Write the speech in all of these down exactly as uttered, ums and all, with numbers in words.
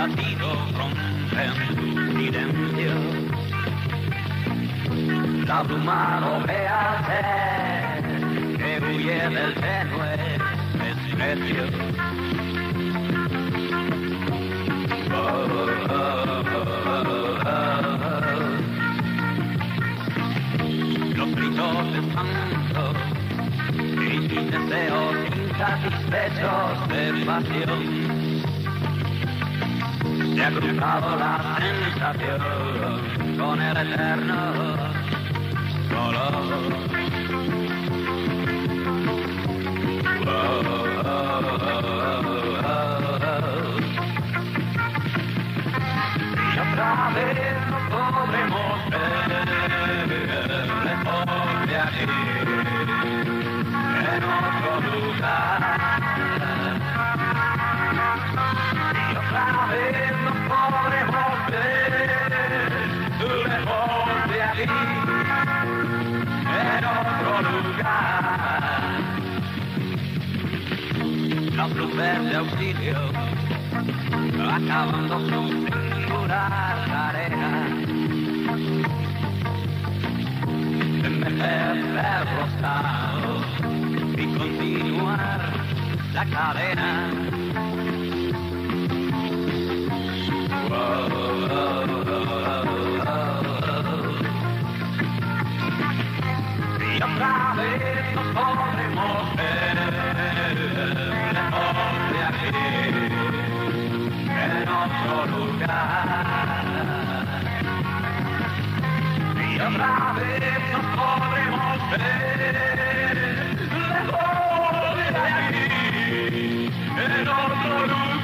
latidos rompen su silencio. La abrumado véase que huye del tenue desprecio. Oh, oh, oh, oh, oh. Los gritos de espanto y mis deseos insatisfechos de pasión. Se ha cruzado la sensación con el eterno dolor. Oh, oh, oh, oh, oh. Y otra vez no podremos ver lejos de aquí, en otro lugar. Y otra vez no podremos ver lejos de aquí, en otro lugar. Las luces de auxilio acabando su singular tarea. Envejecer rostado y continuar la cadena. Oh, oh, oh, oh, oh. Y otra vez nos podremos ver lejos de aquí, en otro lugar. Y otra vez nos podremos ver lejos de aquí, en otro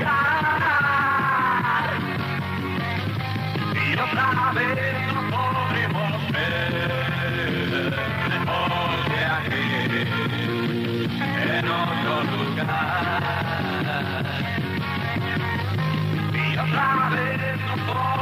lugar. Y otra vez nos podremos ver lejos de aquí, en otro lugar. Y otra vez nos podremos